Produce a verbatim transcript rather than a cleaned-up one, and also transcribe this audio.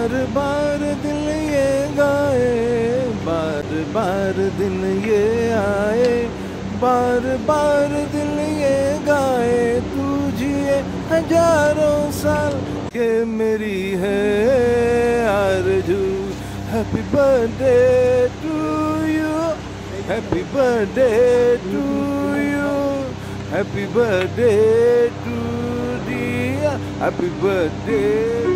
बार बार दिल ये गाए, बार बार दिन ये आए, बार बार दिल ये गाए, तू जिए हजारों साल के मेरी है आरज़ू। Happy birthday to you, happy birthday to you, happy birthday to dear, happy birthday.